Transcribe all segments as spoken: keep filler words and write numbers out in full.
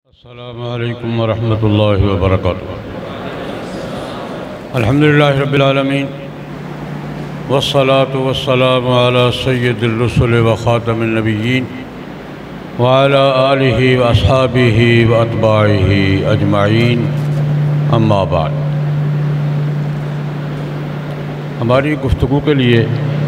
السلام علیکم ورحمۃ اللہ وبرکاتہ۔ الحمدللہ رب العالمین والصلاة والسلام علی سید الرسل وخاتم النبیین وعلی آلہ واصحابہ واتباعہ اجمعین، اما بعد۔ ہماری گفتگو کے لیے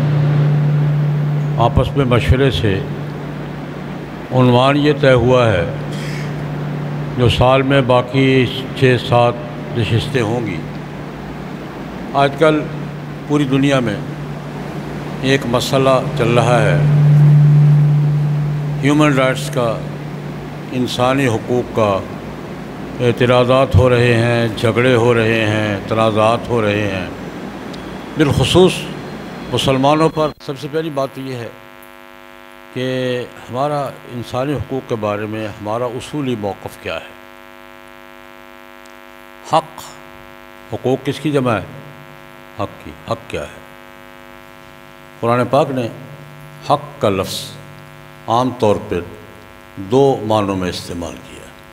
آپس میں مشورے سے عنوان یہ طے ہوا ہے، جو سال میں باقی چھ سات نشستیں ہوں گی۔ آج کل پوری دنیا میں ایک مسئلہ چل رہا ہے، ہیومن رائٹس کا، انسانی حقوق کا۔ اعتراضات ہو رہے ہیں، جھگڑے ہو رہے ہیں، تنازعات ہو رہے ہیں، بالخصوص مسلمانوں پر۔ سب سے پہلی بات تو یہ ہے کہ ہمارا انسانی حقوق کے بارے میں ہمارا اصولی موقف کیا ہے۔ حق، حقوق کس کی جمع ہے؟ حق کی۔ حق کیا ہے؟ قرآن پاک نے حق کا لفظ عام طور پر دو معنوں میں استعمال کیا ہے،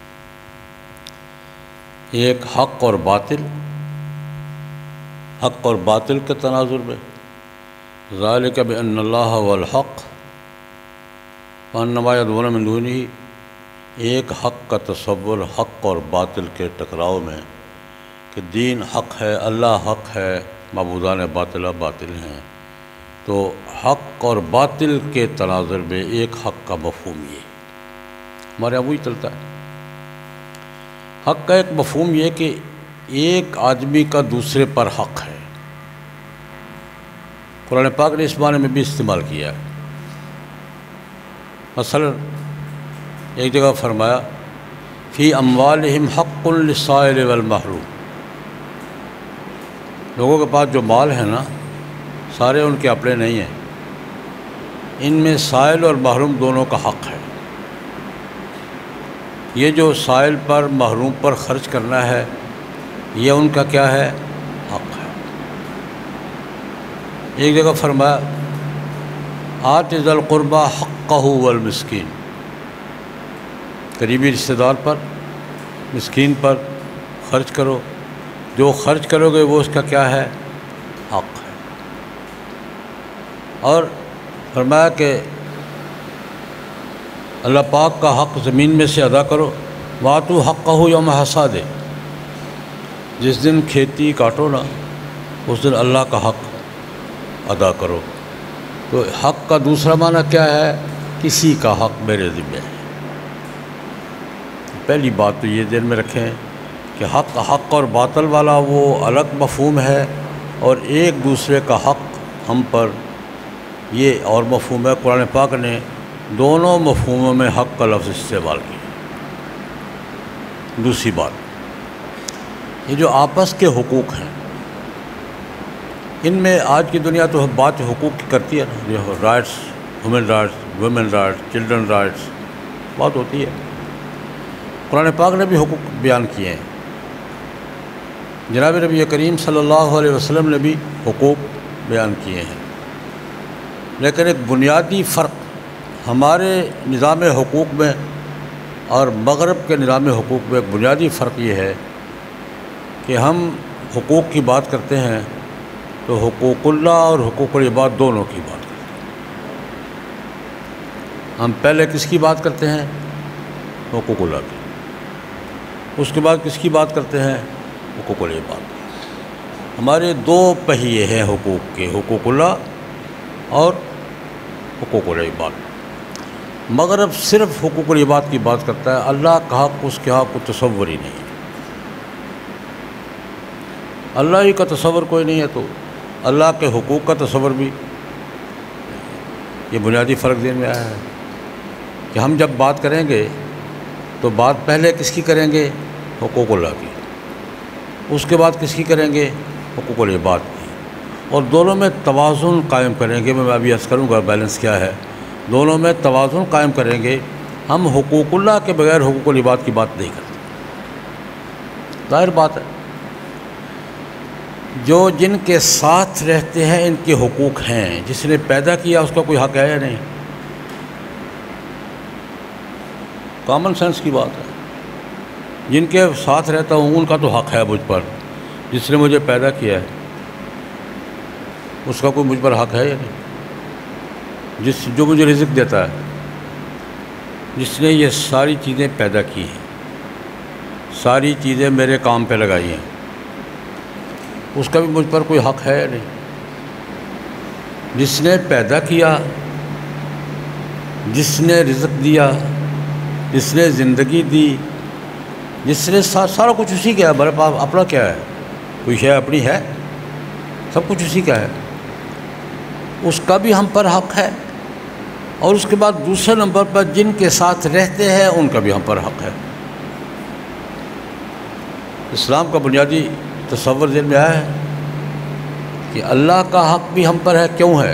ایک حق اور باطل۔ حق اور باطل کے تناظر میں ذالک بأن اللہ هو الحق وأن ما يدعون من دونه، ایک حق کا تصور حق اور باطل کے ٹکراؤ میں کہ دین حق ہے، اللہ حق ہے، معبودان باطلہ باطل ہیں، تو حق اور باطل کے تناظر میں ایک حق کا مفہوم یہ ہمارے یہاں وہی چلتا ہے۔ حق کا ایک مفہوم یہ کہ ایک آدمی کا دوسرے پر حق ہے۔ قرآن پاک نے اس معنی میں بھی استعمال کیا ہے۔ مثلا ایک جگہ فرمایا فی اموالہم حق للسائل والمحروم، لوگوں کے پاس جو مال ہے نا، سارے ان کے اپنے نہیں ہیں، ان میں سائل اور محروم دونوں کا حق ہے۔ یہ جو سائل پر محروم پر خرچ کرنا ہے، یہ ان کا کیا ہے؟ حق ہے۔ ایک جگہ فرمایا آت ذی القربى حقہ والمسکین، قریبی رشتہ دار پر، مسکین پر خرچ کرو، جو خرچ کرو گے وہ اس کا کیا ہے؟ حق ہے۔ اور فرمایا کہ اللہ پاک کا حق زمین میں سے ادا کرو، وَآتُوا حَقَّهُ یوم حصادہ، جس دن کھیتی کاٹو نا اس دن اللہ کا حق ادا کرو۔ تو حق کا دوسرا معنی کیا ہے؟ کسی کا حق میرے ذمہ ہے۔ پہلی بات تو یہ ذہن میں رکھیں کہ حق حق اور باطل والا وہ الگ مفہوم ہے، اور ایک دوسرے کا حق ہم پر یہ اور مفہوم ہے۔ قرآن پاک نے دونوں مفہوموں میں حق کا لفظ استعمال کیا۔ دوسری بات، یہ جو آپس کے حقوق ہیں، ان میں آج کی دنیا تو بات حقوق کی کرتی ہے نا، یہ rights, human rights, women rights, children rights, بات ہوتی ہے۔ قرآن پاک نے بھی حقوق بیان کیے ہیں، جناب نبی کریم صلی اللہ علیہ وسلم نے بھی حقوق بیان کیے ہیں، لیکن ایک بنیادی فرق ہمارے نظام حقوق میں اور مغرب کے نظام حقوق میں ایک بنیادی فرق یہ ہے کہ ہم حقوق کی بات کرتے ہیں تو حقوق اللہ اور حقوق العباد دونوں کی بات کرتے ہیں۔ ہم پہلے کس کی بات کرتے ہیں؟ حقوق اللہ کی۔ اس کے بعد کس کی بات کرتے ہیں؟ حقوق العباد کی۔ ہمارے دو پہیے ہیں حقوق کے، حقوق اللہ اور حقوق العباد۔ مغرب صرف حقوق العباد کی بات کرتا ہے، اللہ کا حق، اس کے حق کو تصور ہی نہیں ہے۔ اللہ ہی کا تصور کوئی نہیں ہے تو اللہ کے حقوق کا تصور بھی۔ یہ بنیادی فرق ذہن میں آیا ہے کہ ہم جب بات کریں گے تو بات پہلے کس کی کریں گے؟ حقوق اللہ کی۔ اس کے بعد کس کی کریں گے؟ حقوق العباد کی۔ اور دونوں میں توازن قائم کریں گے۔ میں ابھی عرض کروں گا بیلنس کیا ہے۔ دونوں میں توازن قائم کریں گے۔ ہم حقوق اللہ کے بغیر حقوق العباد کی بات نہیں کرتے۔ ظاہر بات ہے، جو جن کے ساتھ رہتے ہیں ان کے حقوق ہیں، جس نے پیدا کیا اس کا کوئی حق ہے یا نہیں؟ کامن سینس کی بات ہے۔ جن کے ساتھ رہتا ہوں ان کا تو حق ہے مجھ پر. جس نے مجھے پیدا کیا ہے اس کا کوئی مجھ پر حق ہے یا نہیں؟ جس جو مجھے رزق دیتا ہے، جس نے یہ ساری چیزیں پیدا کی ہیں، ساری چیزیں میرے کام پہ لگائی ہیں، اس کا بھی مجھ پر کوئی حق ہے یا نہیں؟ جس نے پیدا کیا، جس نے رزق دیا، جس نے زندگی دی، جس نے سارا کچھ اسی کا ہے. میرے پاس اپنا کیا ہے؟ کوئی شے اپنی ہے؟ سب کچھ اسی کا ہے. اس کا بھی ہم پر حق ہے. اور اس کے بعد دوسرے نمبر پر جن کے ساتھ رہتے ہیں ان کا بھی ہم پر حق ہے. اسلام کا بنیادی تصور ذہن میں آیا ہے کہ اللہ کا حق بھی ہم پر ہے. کیوں ہے؟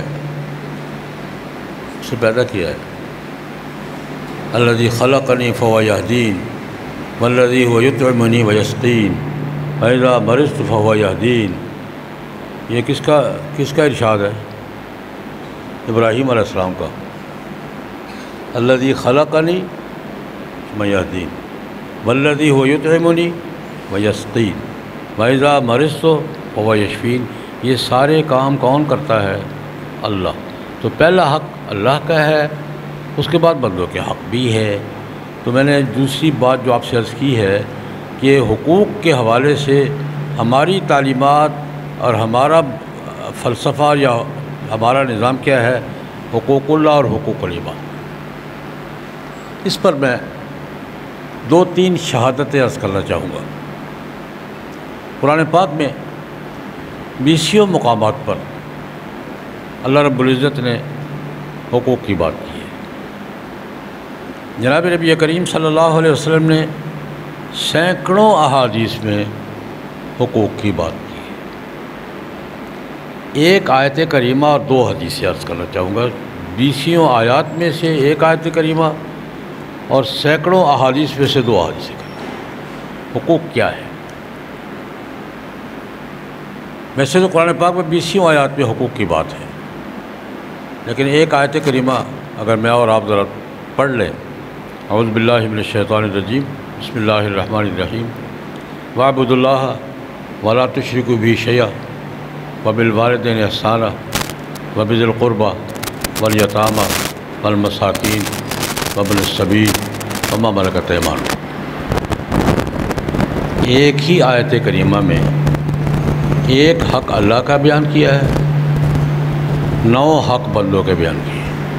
اسے پیدا کیا ہے. الذی خلقنی فہو یہدین والذی هو یطعمنی ویسقین فاذا مرضت فہو یہدین. یہ کس کا کس کا ارشاد ہے؟ ابراہیم علیہ السلام کا. الذی خلقنی یہدین والذی هو یطعمنی ویسقین فاذا مرضت فہو یشفین. یہ سارے کام کون کرتا ہے؟ اللہ. تو پہلا حق اللہ کا ہے، اس کے بعد بندوں کے حق بھی ہے. تو میں نے دوسری بات جو آپ سے عرض کی ہے کہ حقوق کے حوالے سے ہماری تعلیمات اور ہمارا فلسفہ یا ہمارا نظام کیا ہے؟ حقوق اللہ اور حقوق العباد. اس پر میں دو تین شہادتیں عرض کرنا چاہوں گا. قرآن پاک میں بیسیوں مقامات پر اللہ رب العزت نے حقوق کی بات کی ہے. جناب نبی کریم صلی اللہ علیہ وسلم نے سینکڑوں احادیث میں حقوق کی بات کی ہے. ایک آیت کریمہ اور دو حدیثیں عرض کرنا چاہوں گا. بیسیوں آیات میں سے ایک آیت کریمہ اور سینکڑوں احادیث میں سے دو احادیث کریمہ. حقوق کیا ہے؟ ویسے تو قرآن پاک میں بیسیوں آیات میں حقوق کی بات ہے، لیکن ایک آیت کریمہ اگر میں اور آپ ذرا پڑھ لیں. اعوذ باللہ من الشیطان الرجیم، بسم اللہ الرحمن الرحیم. وَاعْبُدُوا اللَّهَ وَلَا تُشْرِكُوا بِهِ شَيْئًا وَبِالْوَالِدَيْنِ إِحْسَانًا وَبِذِي الْقُرْبَى وَالْيَتَامَى وَالْمَسَاكِينِ وَابْنِ السَّبِيلِ وَمَا مَلَكَتْ أَيْمَانُكُمْ. ایک ہی آیت کریمہ میں ایک حق اللہ کا بیان کیا ہے، نو حق بندوں کے بیان کیے.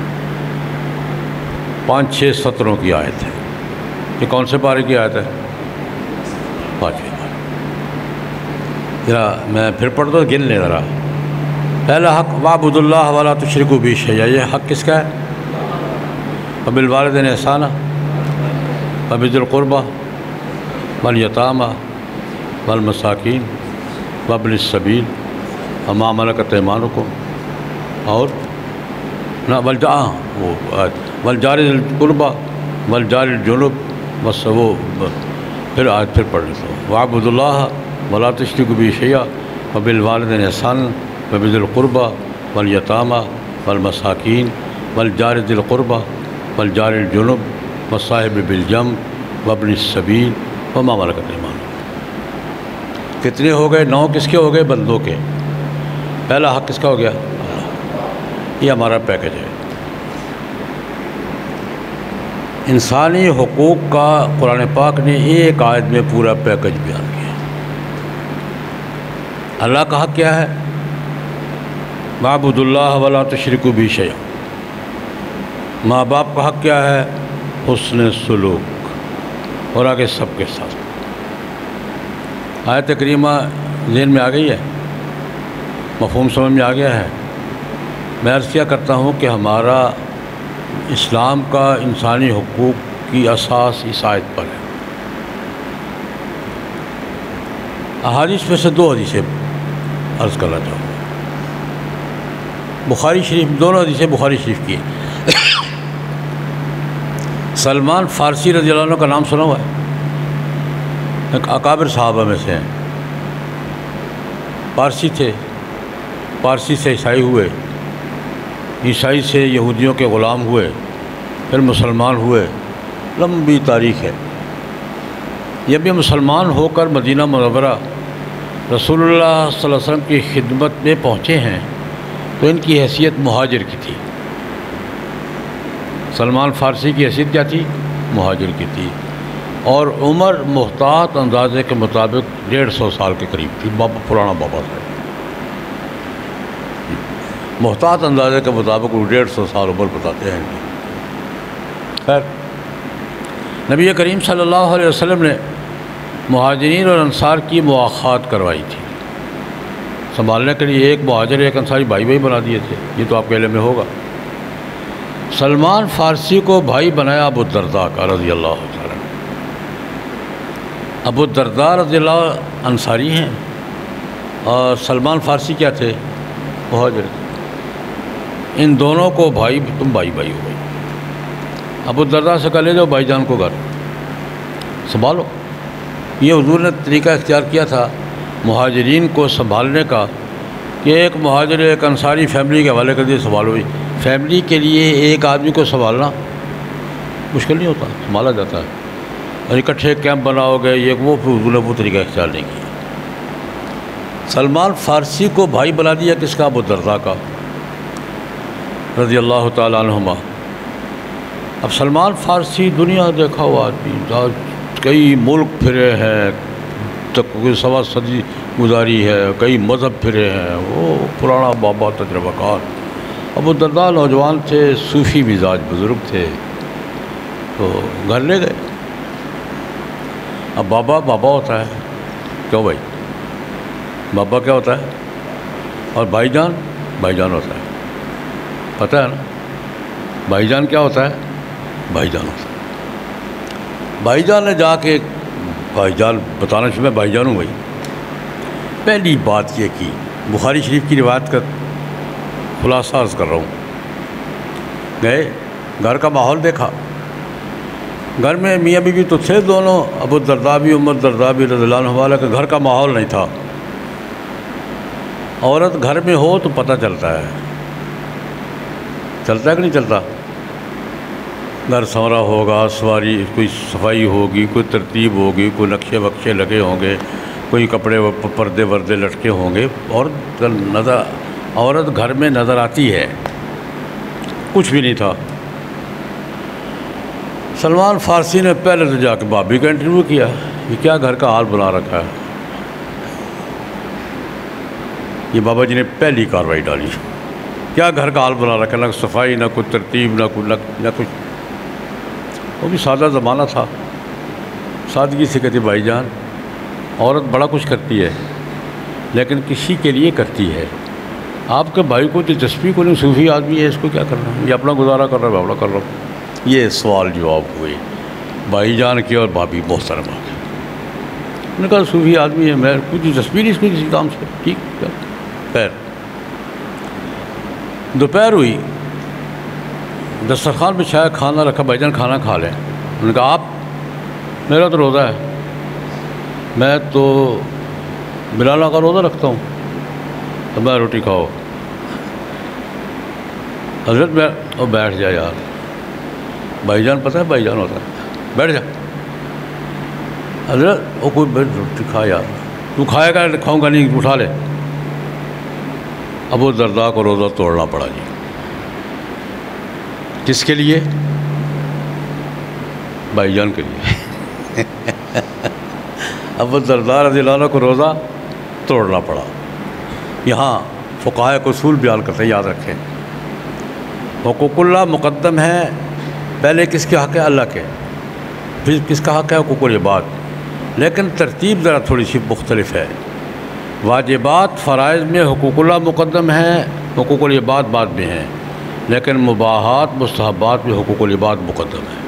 پانچ چھ سطروں کی آیت ہے. یہ کون سے پارے کی آیت ہے؟ پانچویں پارے. ذرا میں پھر پڑھ دو، گن لیں ذرا. پہلا حق وَاعْبُدُوا اللَّهَ وَلَا تُشْرِكُوا بِهِ شَيْئًا. یہ حق کس کا ہے؟ وَبِالْوَالِدَيْنِ إِحْسَانًا وَبِذِي الْقُرْبَى وَالْيَتَامَى وَالْمَسَاكِينِ وَابْنِ السَّبِيلِ وَمَا مَلَكَتْ أَيْمَانُكُمْ. اور نہ والجا وہ والجار ذی القربى والجار الجنب بس وہ پھر آج پھر پڑھ لیتا ہوں. وَاعْبُدُوا اللَّهَ وَلَا تُشْرِكُوا بِهِ شَيْئًا وَبِالْوَالِدَيْنِ إِحْسَانًا وَبِذِي الْقُرْبَى وَالْيَتَامَى وَالْمَسَاكِينِ وَالْجَارِ ذِي الْقُرْبَى وَالْجَارِ الْجُنُبِ وَالصَّاحِبِ بِالْجَنبِ وَابْنِ السَّبِيلِ وَمَا مَلَكَتْ أَيْمَانُكُمْ. کتنے ہو گئے؟ نو. کس کے ہو گئے؟ بندوں کے. پہلا حق کس کا ہو گیا؟ یہ ہمارا پیکج ہے. انسانی حقوق کا قرآن پاک نے ایک آیت میں پورا پیکج بیان کیا. اللہ کا حق کیا ہے؟ وَاعْبُدُوا اللَّهَ وَلَا تُشْرِكُوا بِهِ شَيْئًا. ماں باپ کا حق کیا ہے؟ حسن سلوک. اور آگے سب کے ساتھ. آیت کریمہ ذہن میں آ گئی ہے؟ مفہوم سمجھ میں آ گیا ہے؟ میں عرض کیا کرتا ہوں کہ ہمارا اسلام کا انسانی حقوق کی اساس اس آیت پر ہے. احادیث میں سے دو حدیثیں عرض کرنا چاہوں گا. بخاری شریف، دونوں حدیثیں بخاری شریف کی ہیں. سلمان فارسی رضی اللہ عنہ کا نام سنا ہوا ہے؟ ایک اکابر صحابہ میں سے ہیں. پارسی تھے، پارسی سے عیسائی ہوئے، عیسائی سے یہودیوں کے غلام ہوئے، پھر مسلمان ہوئے. لمبی تاریخ ہے. یہ بھی مسلمان ہو کر مدینہ منورہ رسول اللہ صلی اللہ علیہ وسلم کی خدمت میں پہنچے ہیں تو ان کی حیثیت مہاجر کی تھی۔ سلمان فارسی کی حیثیت کیا تھی؟ مہاجر کی تھی، اور عمر محتاط اندازے کے مطابق ڈیڑھ سو سال کے قریب تھی۔ بابا پرانا بابا تھا، محتاط اندازے کے مطابق وہ ڈیڑھ سو سال عمر بتاتے ہیں۔ خیر، نبی کریم صلی اللہ علیہ وسلم نے مہاجرین اور انصار کی مواخات کروائی تھی، سنبھالنے کے لیے ایک مہاجر ایک انصاری بھائی بھائی بنا دیے تھے، یہ تو آپ کے علم میں ہوگا۔ سلمان فارسی کو بھائی بنایا ابو الدرداء کا رضی اللہ تعالیٰ۔ ابو الدرداء رضی اللہ انصاری ہیں اور سلمان فارسی کیا تھے؟ مہاجر تھے۔ ان دونوں کو بھائی تم بھائی بھائی ہو گئی۔ ابو الدرداء سے کہا لے جاؤ بھائی جان کو گھر سنبھالو۔ یہ حضور نے طریقہ اختیار کیا تھا مہاجرین کو سنبھالنے کا کہ ایک مہاجر ایک انصاری فیملی کے حوالے کر دیے، سنبھالو۔ فیملی کے لیے ایک آدمی کو سنبھالنا مشکل نہیں ہوتا، سنبھالا جاتا ہے، اور اکٹھے کیمپ بناؤ گے یہ وہ، پھر حضور نے وہ طریقہ اختیار نہیں کیا۔ سلمان فارسی کو بھائی بنا دیا کس کا؟ ابو الدرداء کا رضی اللہ تعالیٰ عنہما۔ اب سلمان فارسی دنیا دیکھا ہوا آدمی، کئی ملک پھرے ہیں، سوا صدی گزاری ہے، کئی مذہب پھرے ہیں، وہ پرانا بابا تجربہ کار۔ ابو الدرداء نوجوان تھے، صوفی مزاج بزرگ تھے، تو گھر لے گئے۔ اب بابا بابا ہوتا ہے، کیوں بھائی؟ بابا کیا ہوتا ہے؟ اور بھائی جان بھائی جان ہوتا ہے، پتہ ہے نا؟ بھائی جان کیا ہوتا ہے؟ بھائی جان ہوتا ہے۔ بھائی جان نے جا کے بھائی جان بتانا شروع، میں بھائی جان ہوں بھائی۔ پہلی بات یہ کی، بخاری شریف کی روایت کا خلاصہ عرض کر رہا ہوں، گئے گھر کا ماحول دیکھا، گھر میں میاں بیوی تو تھے دونوں، ابو الدرداء بھی ام الدرداء بھی رضی اللہ عنہ، والا کہ گھر کا ماحول نہیں تھا۔ عورت گھر میں ہو تو پتہ چلتا ہے، چلتا ہے کہ نہیں چلتا؟ گھر سورا ہوگا، سواری کوئی صفائی ہوگی، کوئی ترتیب ہوگی، کوئی نقشے وقشے لگے ہوں گے، کوئی کپڑے پردے وردے لٹکے ہوں گے، عورت نظر عورت گھر میں نظر آتی ہے۔ کچھ بھی نہیں تھا۔ سلمان فارسی نے پہلے تو جا کے بھابھی کا انٹرویو کیا، یہ کیا گھر کا حال بنا رکھا ہے۔ یہ بابا جی نے پہلی کارروائی ڈالی، کیا گھر کا حال بنا رکھا، نہ صفائی، نہ کوئی ترتیب، نہ کوئی نہ کچھ۔ وہ بھی سادہ زمانہ تھا، سادگی سے کہتی بھائی جان، عورت بڑا کچھ کرتی ہے لیکن کسی کے لیے کرتی ہے، آپ کے بھائی کو دلچسپی کو نہیں، صوفی آدمی ہے، اس کو کیا کرنا ہے، یہ اپنا گزارا کر رہا ہے، میں اپنا کر رہا ہوں۔ یہ سوال جواب ہوئے بھائی جان کے اور بھابھی محترمہ کے۔ انہوں نے کہا صوفی آدمی ہے، میں کچھ دلچسپی نہیں اس کو کسی کام سے، ٹھیک ہے۔ خیر، دوپہر ہوئی، دسترخوان بچھایا، کھانا رکھا، بھائی جان کھانا کھا لیں۔ انہوں نے کہا آپ؟ میرا تو روزہ ہے، میں تو بلال کا روزہ رکھتا ہوں، تو میں روٹی کھاؤ۔ حضرت میں اور بیٹھ جا یار، بھائی جان پتہ ہے بھائی جان ہوتا ہے، بیٹھ جا۔ حضرت وہ کوئی روٹی کھا یار، تو کھائے گا؟ کھاؤں گا نہیں، اٹھا لے۔ ابو الدرداء کو روزہ توڑنا پڑا جی۔ کس کے لیے؟ بھائی جان کے لیے۔ ابو الدرداء رضی اللہ عنہ کو روزہ توڑنا پڑا۔ یہاں فقہاء کو اصول بیان کرتے ہیں، یاد رکھیں، حقوق اللہ مقدم ہے، پہلے کس کے حق ہے؟ اللہ کے، پھر کس کا حق ہے؟ حقوق العباد، لیکن ترتیب ذرا تھوڑی سی مختلف ہے۔ واجبات فرائض میں حقوق اللہ مقدم ہیں، حقوق العباد بعد میں ہیں، لیکن مباحات مستحبات میں حقوق العباد مقدم ہے۔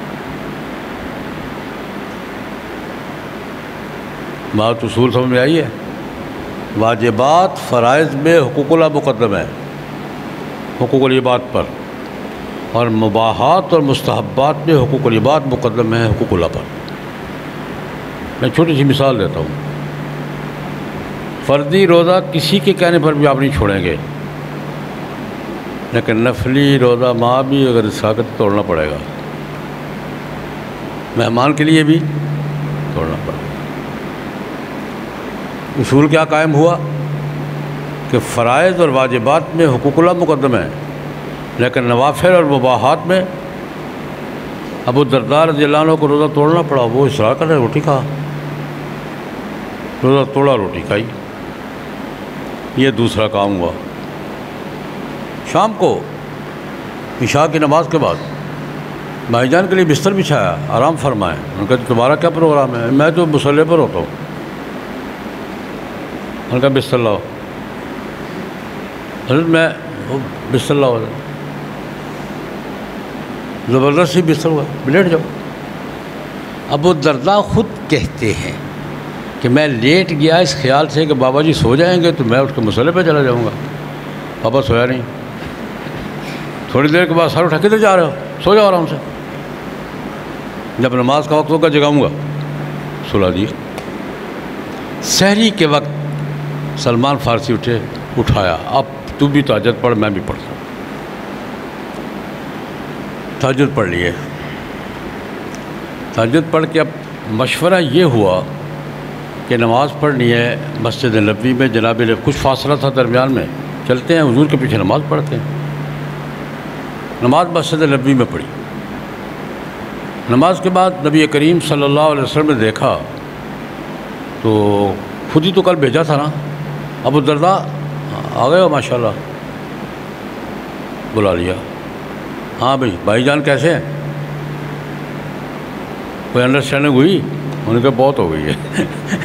بات اصول سمجھ میں آئی ہے؟ واجبات فرائض میں حقوق اللہ مقدم ہے حقوق العباد پر، اور مباحات اور مستحبات میں حقوق العباد مقدم ہے حقوق اللہ پر۔ میں چھوٹی سی مثال دیتا ہوں، فردی روزہ کسی کے کہنے پر بھی آپ نہیں چھوڑیں گے، لیکن نفلی روزہ ماں بھی اگر ساکت توڑنا پڑے گا، مہمان کے لیے بھی توڑنا پڑا۔ اصول کیا قائم ہوا کہ فرائض اور واجبات میں حقوق اللہ مقدم ہے، لیکن نوافل اور مباحات میں ابو الدرداء رضی اللہ عنہ کو روزہ توڑنا پڑا۔ وہ اصرار کر رہے روٹی کھا، روزہ توڑا، روٹی کھائی۔ یہ دوسرا کام ہوا۔ شام کو عشاء کی نماز کے بعد بھائی جان کے لیے بستر بچھایا، آرام فرمائے۔ ان کا تمہارا کیا پروگرام ہے؟ میں تو مصلی پر ہوتا ہوں۔ ان کا بستر لاؤ۔ حضرت میں بستر لاؤ، زبردستی بستر ہوا، لیٹ جاؤ۔ ابو الدرداء خود کہتے ہیں کہ میں لیٹ گیا اس خیال سے کہ بابا جی سو جائیں گے تو میں اٹھ کے مصلی پہ چلا جاؤں گا۔ بابا سویا نہیں، تھوڑی دیر کے بعد سر اٹھا کدھر جا رہے ہو؟ سو جاؤ آرام سے، جب نماز کا وقت ہوگا جگاؤں گا۔ سلا دی۔ سحری کے وقت سلمان فارسی اٹھے، اٹھایا، اب تو بھی تہجد پڑھ، میں بھی پڑھتا ہوں۔ تہجد پڑھ لیے۔ تہجد پڑھ کے اب مشورہ یہ ہوا کہ نماز پڑھنی ہے مسجد نبوی میں، جناب کچھ فاصلہ تھا درمیان میں، چلتے ہیں حضور کے پیچھے نماز پڑھتے ہیں۔ نماز مسجد نبوی میں پڑھی۔ نماز کے بعد نبی کریم صلی اللہ علیہ وسلم نے دیکھا تو خود ہی تو کل بھیجا تھا نا، ابو الدرداء آ گئے ہو ماشاء اللہ، بلا لیا۔ ہاں بھائی بھائی جان کیسے ہیں؟ کوئی انڈرسٹینڈنگ ہوئی؟ ان کے بہت ہو گئی ہے۔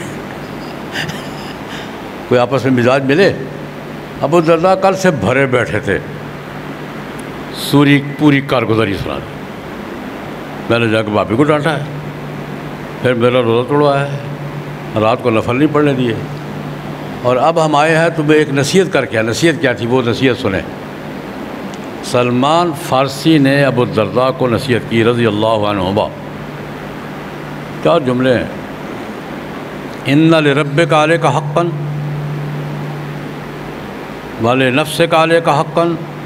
کوئی آپس میں مزاج ملے؟ ابو الدرداء کل سے بھرے بیٹھے تھے، سوری پوری کارگزاری سنا دی۔ میں نے جا کے بھابھی کو ڈانٹا ہے، پھر میرا روزہ توڑوایا ہے، رات کو نفل نہیں پڑھنے دیے، اور اب ہم آئے ہیں تمہیں ایک نصیحت کر کے۔ نصیحت کیا تھی؟ وہ نصیحت سنیں۔ سلمان فارسی نے ابو الدرداء کو نصیحت کی رضی اللہ عنہما۔ چار جملے ہیں۔ ان لربک علیک حقا ولنفسک علیک حقا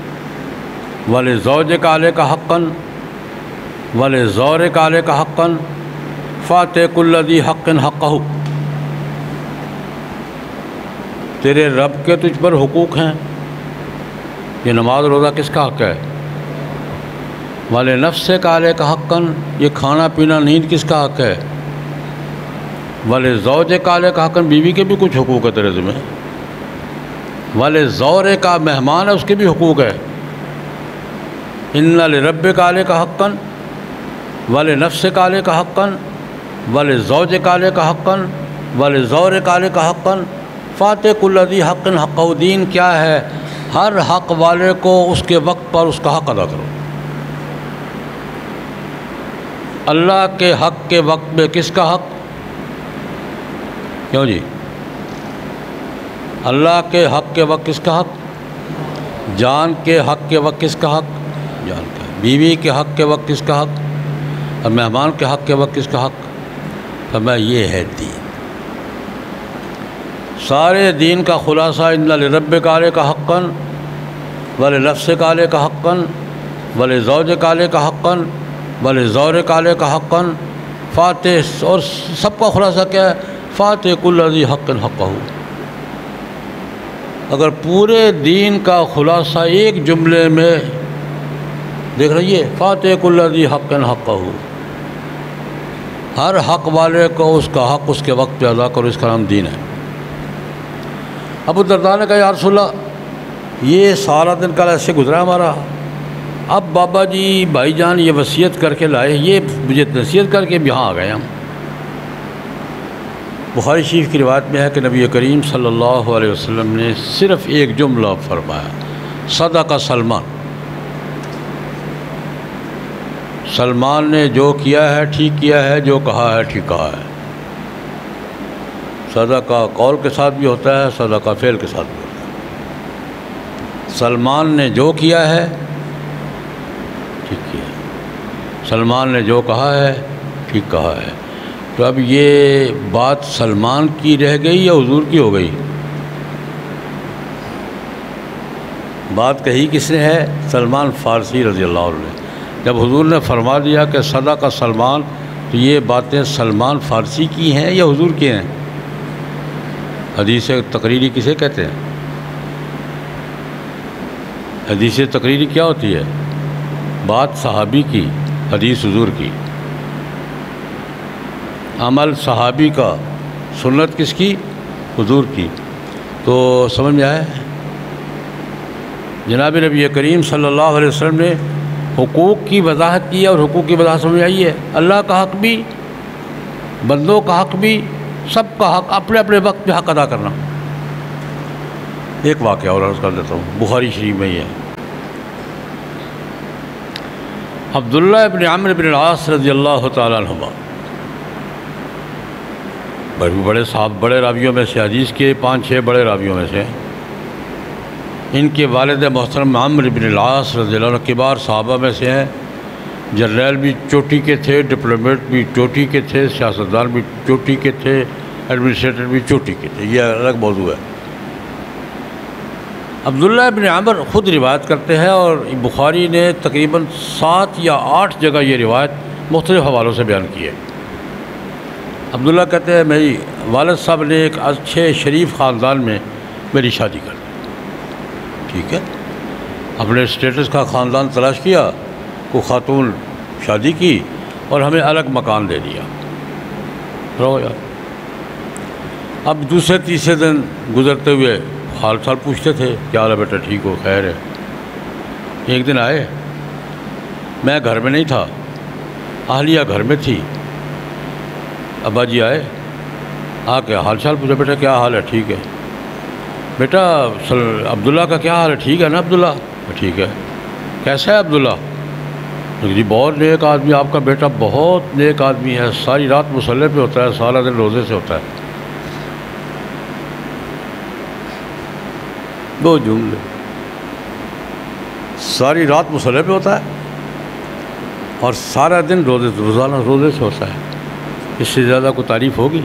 ولزوجک علیک حقا ولزورک علیک حقا فاتح کل ذی حق حقہ۔ تیرے رب کے تجھ پر حقوق ہیں۔ یہ نماز روزہ کس کا حق ہے؟ وَلِنَفْسِكَ عَلَيْكَ حَقًّا، یہ کھانا پینا نیند کس کا حق ہے؟ وَلِزَوْجِكَ عَلَيْكَ حَقًّا، بیوی کے بھی کچھ حقوق ہے تیرے ذمہ۔ وَلِزَوْرِكَ، مہمان ہے اس کے بھی حقوق ہے۔ إِنَّ لِرَبِّكَ عَلَيْكَ حَقًّا وَلِنَفْسِكَ عَلَيْكَ حَقًّا وَلِزَوْجِكَ عَلَيْكَ حَقًّا وَلِزَوْرِكَ عَلَيْكَ حَقًّا فَاتِحَ كُلَّ ذِي حَقٍّ حَقَّهُ۔ دین کیا ہے؟ ہر حق والے کو اس کے وقت پر اس کا حق ادا کرو۔ اللہ کے حق کے وقت میں کس کا حق؟ کیوں جی؟ اللہ کے حق کے وقت کس کا حق؟ جان کے حق کے وقت کس کا حق؟ جان کا۔ بیوی کے حق کے وقت کس کا حق؟ اور مہمان کے حق کے وقت کس کا حق؟ فرمایا یہ ہے دین۔ سارے دین کا خلاصہ ان لربک علیک حقا ولنفسک علیک حقا ولزوجک علیک حقا ولزورک علیک حقا فاتح، اور سب کا خلاصہ کیا ہے؟ فاتح کل ذی حق حقہ۔ اگر پورے دین کا خلاصہ ایک جملے میں دیکھ رہی ہے، فاتح کل ذی حق حقہ، ہر حق والے کو اس کا حق اس کے وقت پہ ادا کرو، اس کا نام دین ہے۔ ابو الدرداء نے کہا یا رسول اللہ یہ سارا دن کل ایسے گزرا ہمارا، اب بابا جی بھائی جان یہ وصیت کر کے لائے، یہ مجھے نصیحت کر کے یہاں آ گئے ہم۔ بخاری شریف کی روایت میں ہے کہ نبی کریم صلی اللہ علیہ وسلم نے صرف ایک جملہ فرمایا، صدق سلمان۔ سلمان نے جو کیا ہے ٹھیک کیا ہے، جو کہا ہے ٹھیک کہا ہے۔ صدقہ قول کے ساتھ بھی ہوتا ہے، صدقہ فعل کے ساتھ بھی ہوتا ہے۔ سلمان نے جو کیا ہے ٹھیک کیا ہے، سلمان نے جو کہا ہے ٹھیک کہا ہے۔ تو اب یہ بات سلمان کی رہ گئی یا حضور کی ہو گئی؟ بات کہی کس نے ہے؟ سلمان فارسی رضی اللہ عنہ نے۔ جب حضور نے فرما دیا کہ صدقہ سلمان، تو یہ باتیں سلمان فارسی کی ہیں یا حضور کی ہیں؟ حدیث تقریری کسے کہتے ہیں؟ حدیث تقریری کیا ہوتی ہے؟ بات صحابی کی، حدیث حضور کی، عمل صحابی کا، سنت کس کی؟ حضور کی۔ تو سمجھ میں آئے؟ جناب نبی کریم صلی اللہ علیہ وسلم نے حقوق کی وضاحت کی ہے، اور حقوق کی وضاحت سمجھ آئی ہے۔ اللہ کا حق بھی، بندوں کا حق بھی، سب کا حق اپنے اپنے وقت پہ حق ادا کرنا۔ ایک واقعہ اور عرض کر دیتا ہوں، بخاری شریف میں ہی ہے۔ عبداللہ ابن عمرو بن العاص رضی اللہ تعالیٰ عنہما بڑے بڑے صاحب بڑے راویوں میں سے، حدیث کے پانچ چھ بڑے راویوں میں سے، ان کے والد محترم عمرو بن العاص رضی اللہ عنہ کبار صحابہ میں سے ہیں۔ جنرل بھی چوٹی کے تھے، ڈپلومیٹ بھی چوٹی کے تھے، سیاستدان بھی چوٹی کے تھے، ایڈمنسٹریٹر بھی چوٹی کے تھے۔ یہ الگ موضوع ہے۔ عبداللہ ابن عمر خود روایت کرتے ہیں، اور بخاری نے تقریباً سات یا آٹھ جگہ یہ روایت مختلف حوالوں سے بیان کی ہے۔ عبداللہ کہتے ہیں میری والد صاحب نے ایک اچھے شریف خاندان میں میری شادی کر دی۔ ٹھیک ہے، اپنے اسٹیٹس کا خاندان تلاش کیا، کو خاتون شادی کی اور ہمیں الگ مکان دے دیا۔ رہو یار۔ اب دوسرے تیسرے دن گزرتے ہوئے حال چال پوچھتے تھے، کیا حال ہے بیٹا، ٹھیک ہو، خیر ہے؟ ایک دن آئے، میں گھر میں نہیں تھا، اہلیہ گھر میں تھی۔ ابا جی آئے، آ کے حال چال پوچھا، بیٹا کیا حال ہے؟ ٹھیک ہے۔ بیٹا عبداللہ کا کیا حال ہے؟ ٹھیک ہے نا عبداللہ؟ ٹھیک ہے۔ کیسا ہے عبداللہ؟ جی بہت نیک آدمی، آپ کا بیٹا بہت نیک آدمی ہے، ساری رات مصلی پہ ہوتا ہے، سارا دن روزے سے ہوتا ہے۔ دو جملے، ساری رات مصلی پہ ہوتا ہے اور سارا دن روزے روزانہ روزے سے ہوتا ہے، اس سے زیادہ کوئی تعریف ہوگی؟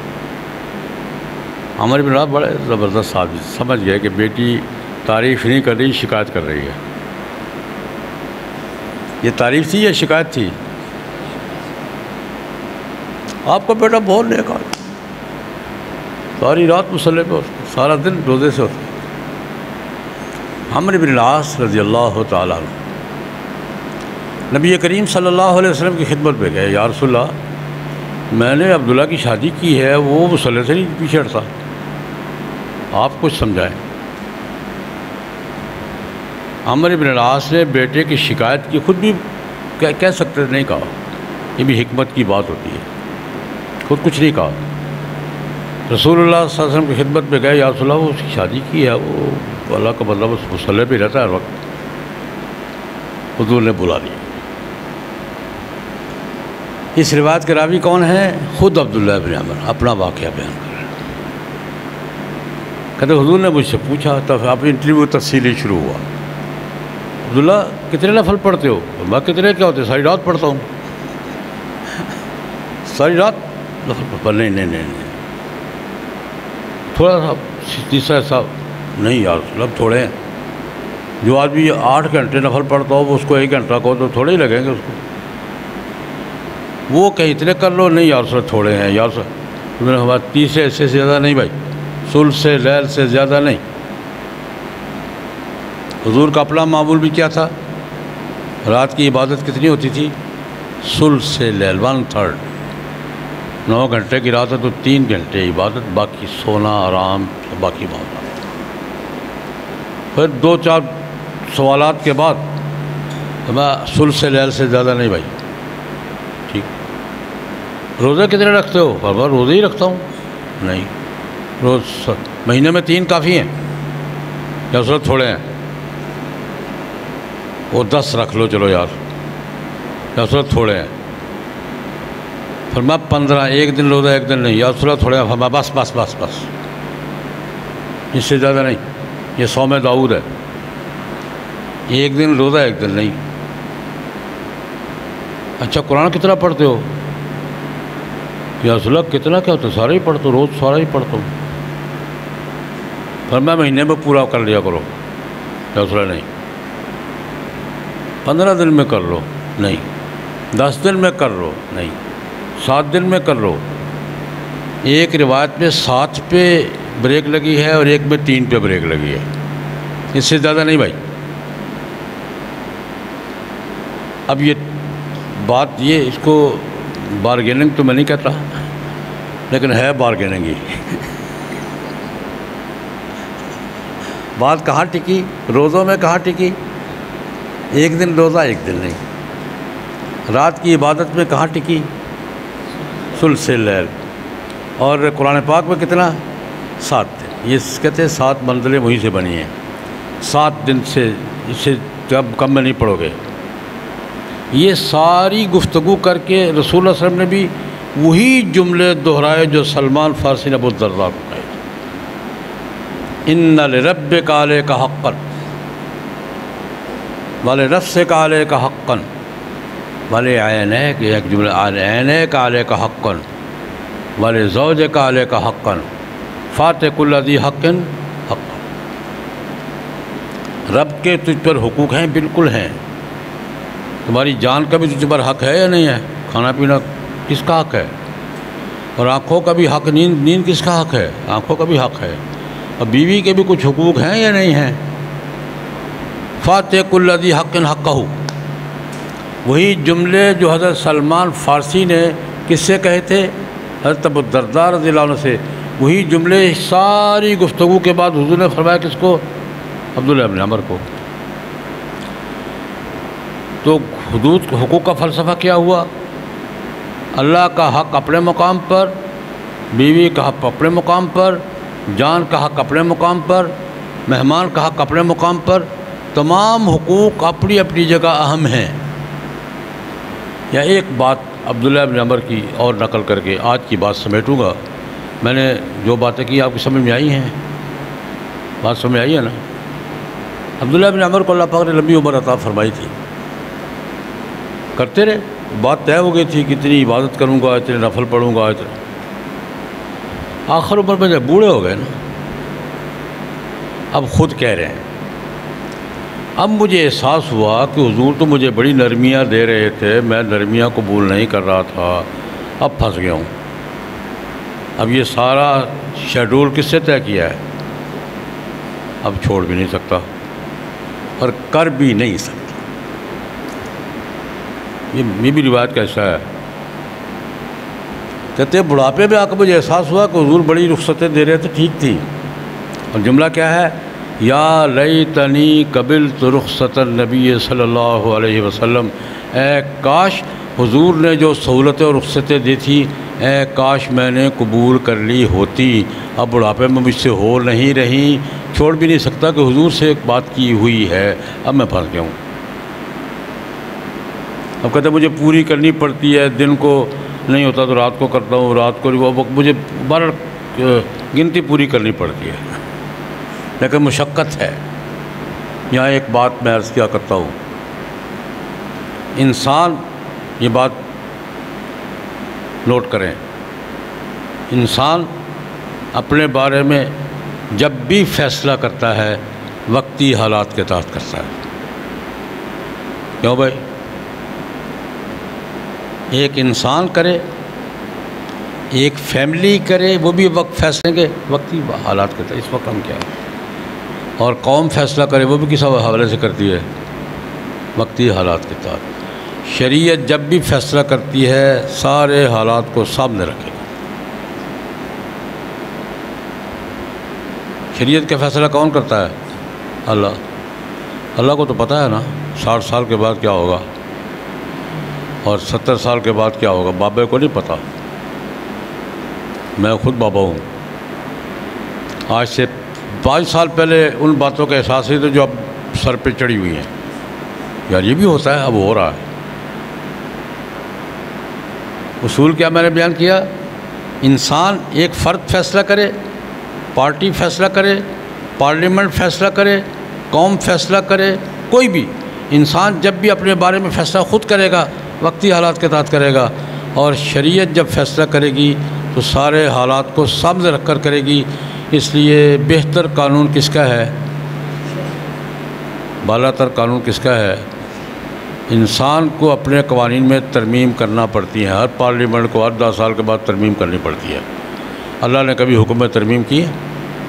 عمر بن العاص بڑے زبردست آدمی، سمجھ گئے کہ بیٹی تعریف نہیں کر رہی، شکایت کر رہی ہے۔ یہ تعریف تھی یا شکایت تھی؟ آپ کا بیٹا بہت نیک آدمی، ساری رات مصلی پہ ہوتا ہے، سارا دن روزے سے ہوتا ہے۔ عمرو بن العاص رضی اللہ تعالیٰ عنہ نبی کریم صلی اللہ علیہ وسلم کی خدمت میں گئے، یا رسول اللہ میں نے عبداللہ کی شادی کی ہے، وہ مصلی سے نہیں پیچھے ہٹتا، آپ کچھ سمجھائیں۔ عمرو بن العاص نے بیٹے کی شکایت کی، خود بھی کہہ سکتے نہیں کہا، یہ بھی حکمت کی بات ہوتی ہے، خود کچھ نہیں کہا۔ رسول اللہ صلی اللہ علیہ وسلم کی خدمت میں گئے، یا رسول اللہ وہ اس کی شادی کی ہے، وہ اللہ کا بندہ بس مصلی پہ رہتا ہے ہر وقت۔ حضور نے بلا لیا۔ اس روایت کے راوی کون ہیں؟ خود عبداللہ بن عمر اپنا واقعہ بیان کر رہے ہیں۔ کہتے حضور نے مجھ سے پوچھا، تب آپ انٹرویو تفصیلی شروع ہوا، عبداللہ کتنے نفل پڑھتے ہو؟ میں کتنے کیا ہوتے؟ ساری رات پڑھتا ہوں۔ ساری رات نفل پڑھتا؟ نہیں نہیں نہیں نہیں تھوڑا سا تیسرا صاحب نہیں یار، اب تھوڑے ہیں۔ جو آدمی آٹھ گھنٹے نفل پڑھتا ہو، اس کو ایک گھنٹہ کہو تو تھوڑے ہی لگیں گے اس کو۔ وہ کہ اتنے کر لو، نہیں یار سر تھوڑے ہیں یار سر، میں نے ہمارا تیسرے حصے سے زیادہ نہیں بھائی، ثلث سے لیل سے زیادہ نہیں۔ حضور کا اپنا معمول بھی کیا تھا؟ رات کی عبادت کتنی ہوتی تھی؟ ثلث سے لیل، ون تھرڈ۔ نو گھنٹے کی رات ہے تو تین گھنٹے عبادت، باقی سونا آرام، باقی معاملات۔ پھر دو چار سوالات کے بعد میں ثلث سے لیل سے زیادہ نہیں بھائی، ٹھیک۔ روزے کتنے رکھتے ہو؟ ہر بار روزے ہی رکھتا ہوں۔ نہیں، روز مہینے میں تین کافی ہیں یا اس وقت تھوڑے ہیں؟ وہ دس رکھ لو چلو یار، یا اس وقت تھوڑے ہیں؟ پھر میں پندرہ، ایک دن روزہ ایک دن نہیں، یا اس وقت تھوڑے ہیں؟ بس بس بس بس، اس سے زیادہ نہیں۔ یہ صوم داؤد ہے، ایک دن روزہ ایک دن نہیں۔ اچھا قرآن کتنا پڑھتے ہو؟ یا رسول اللہ کتنا کیا ہوتا ہے؟ سارا ہی پڑھتا ہوں، روز سارا ہی پڑھتا ہوں۔ پر میں مہینے میں پورا کر لیا کرو، یا رسول اللہ نہیں۔ پندرہ دن میں کر لو، نہیں۔ دس دن میں کر لو، نہیں۔ سات دن میں کر لو. ایک روایت میں سات پہ بریک لگی ہے اور ایک میں تین پہ بریک لگی ہے، اس سے زیادہ نہیں بھائی. اب یہ بات یہ اس کو بارگیننگ تو میں نہیں کہتا، لیکن ہے بارگیننگ ہی. بات کہاں ٹکی؟ روزوں میں کہاں ٹکی؟ ایک دن روزہ ایک دن نہیں. رات کی عبادت میں کہاں ٹکی؟ ثلث اللیل. اور قرآن پاک میں کتنا؟ سات دن. یہ کہتے ہیں سات منزلیں وہیں سے بنی ہیں. سات دن سے اس سے جب کم میں نہیں پڑھو گے. یہ ساری گفتگو کر کے رسول اللہ صلی اللہ علیہ وسلم نے بھی وہی جملے دہرائے جو سلمان فارسی نے ابو الدرداء کو کہے. ان لربک علیک حقا ولنفسک علیک حقا ولعینیک، ایک جملہ عینیک علیک حقا ولزوجک علیک حقا فاتح کل ذی حق حقا. رب کے تجھ پر حقوق ہیں، بالکل ہیں. تمہاری جان کا بھی تجھ پر حق ہے یا نہیں ہے؟ کھانا پینا کس کا حق ہے؟ اور آنکھوں کا بھی حق، نیند نیند کس کا حق ہے؟ آنکھوں کا بھی حق ہے. اور بیوی کے بھی کچھ حقوق ہیں یا نہیں ہیں؟ فاتح کل ذی حق حقہ. وہی جملے جو حضرت سلمان فارسی نے کس سے کہے تھے؟ حضرت ابو الدرداء رضی اللہ عنہ سے. وہی جملے ساری گفتگو کے بعد حضور نے فرمایا کس کو؟ عبداللہ ابن عمر کو. تو حدود حقوق کا فلسفہ کیا ہوا؟ اللہ کا حق اپنے مقام پر، بیوی کا حق اپنے مقام پر، جان کا حق اپنے مقام پر، مہمان کا حق اپنے مقام پر. تمام حقوق اپنی اپنی جگہ اہم ہیں. یا ایک بات عبداللہ ابن عمر کی اور نقل کر کے آج کی بات سمیٹوں گا. میں نے جو باتیں کی آپ کی سمجھ میں آئی ہیں؟ بات سمجھ آئی ہے نا؟ عبداللہ ابن عمر کو اللہ پاک نے لمبی عمر عطا فرمائی تھی. کرتے رہے، بات طے ہو گئی تھی کہ اتنی عبادت کروں گا، اتنے نفل پڑھوں گا. اتنے آخر عمر میں جب بوڑھے ہو گئے نا، اب خود کہہ رہے ہیں اب مجھے احساس ہوا کہ حضور تو مجھے بڑی نرمیاں دے رہے تھے، میں نرمیاں قبول نہیں کر رہا تھا، اب پھنس گیا ہوں. اب یہ سارا شیڈول کس سے طے کیا ہے؟ اب چھوڑ بھی نہیں سکتا اور کر بھی نہیں سکتا. یہ بھی روایت کا حصہ ہے. کہتے ہیں بڑھاپے میں آ کر مجھے احساس ہوا کہ حضور بڑی رخصتیں دے رہے تھے، ٹھیک تھی. اور جملہ کیا ہے؟ یا لیتنی قبلت رخصت النبی صلی اللہ علیہ وسلم. اے کاش حضور نے جو سہولتیں اور رخصتیں دی تھی، اے کاش میں نے قبول کر لی ہوتی. اب بڑھاپے میں مجھ سے ہو نہیں رہی، چھوڑ بھی نہیں سکتا کہ حضور سے ایک بات کی ہوئی ہے، اب میں پھنس گیا ہوں. اب کہتے ہیں مجھے پوری کرنی پڑتی ہے، دن کو نہیں ہوتا تو رات کو کرتا ہوں، رات کو وہ وقت مجھے بار گنتی پوری کرنی پڑتی ہے، لیکن مشقت ہے. یہاں ایک بات میں عرض کیا کرتا ہوں، انسان، یہ بات نوٹ کریں، انسان اپنے بارے میں جب بھی فیصلہ کرتا ہے وقتی حالات کے تحت کرتا ہے. کیوں بھائی؟ ایک انسان کرے، ایک فیملی کرے، وہ بھی وقت فیصلے کے وقتی حالات کے تحت. اس وقت ہم کیا ہے؟ اور قوم فیصلہ کرے، وہ بھی کس حوالے سے کرتی ہے؟ وقتی حالات کے تحت. شریعت جب بھی فیصلہ کرتی ہے سارے حالات کو سامنے رکھے. شریعت کا فیصلہ کون کرتا ہے؟ اللہ. اللہ کو تو پتہ ہے نا ساٹھ سال کے بعد کیا ہوگا اور ستر سال کے بعد کیا ہوگا. بابے کو نہیں پتہ. میں خود بابا ہوں. آج سے پانچ سال پہلے ان باتوں کا احساس ہی تھا جو اب سر پہ چڑھی ہوئی ہیں. یار یہ بھی ہوتا ہے، اب ہو رہا ہے. اصول کیا میں نے بیان کیا؟ انسان، ایک فرد فیصلہ کرے، پارٹی فیصلہ کرے، پارلیمنٹ فیصلہ کرے، قوم فیصلہ کرے، کوئی بھی انسان جب بھی اپنے بارے میں فیصلہ خود کرے گا وقتی حالات کے تحت کرے گا. اور شریعت جب فیصلہ کرے گی تو سارے حالات کو سامنے رکھ کر کرے گی. اس لیے بہتر قانون کس کا ہے؟ بالا تر قانون کس کا ہے؟ انسان کو اپنے قوانین میں ترمیم کرنا پڑتی ہیں. ہر پارلیمنٹ کو ہر دس سال کے بعد ترمیم کرنی پڑتی ہے. اللہ نے کبھی حکم میں ترمیم کی ہے؟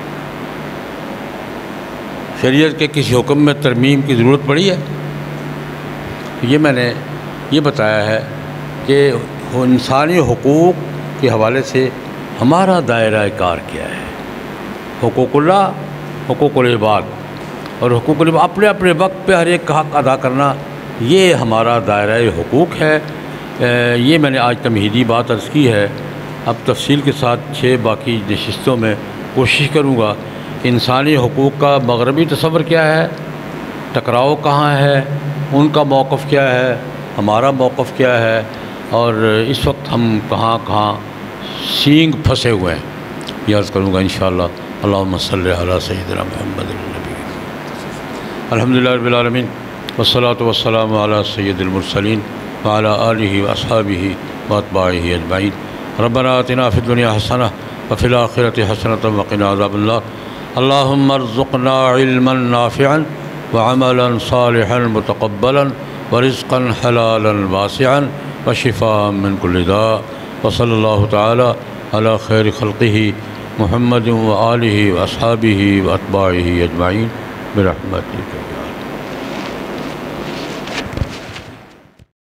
شریعت کے کسی حکم میں ترمیم کی ضرورت پڑی ہے؟ یہ میں نے یہ بتایا ہے کہ انسانی حقوق کے حوالے سے ہمارا دائرہ کار کیا ہے. حقوق اللہ، حقوق العباد، اور حقوق العباد اپنے اپنے وقت پہ ہر ایک کا حق ادا کرنا، یہ ہمارا دائرہ حقوق ہے. یہ میں نے آج تمہیدی بات عرض کی ہے. اب تفصیل کے ساتھ چھ باقی نشستوں میں کوشش کروں گا کہ انسانی حقوق کا مغربی تصور کیا ہے، ٹکراؤ کہاں ہے، ان کا موقف کیا ہے، ہمارا موقف کیا ہے، اور اس وقت ہم کہاں کہاں سینگ پھنسے ہوئے ہیں، یہ عرض کروں گا انشاءاللہ. اللہم صلی علی سیدنا محمد النبی. الحمدللہ رب العالمین والصلاة والسلام علی سید المرسلین وعلی آلہ واصحابہ واتباعہ اجمعین. ربنا آتنا فی الدنیا حسنہ وفی الآخرۃ حسنۃ وقنا عذاب النار. اللہم ارزقنا علما نافعا وعملا صالحا متقبلا ورزقا حلالا واسعا وشفاء من کل داء. وصلی اللہ تعالی علی خیر خلقہ محمد وآلہ واصحابہ واتباعہ اجمعین برحمتک.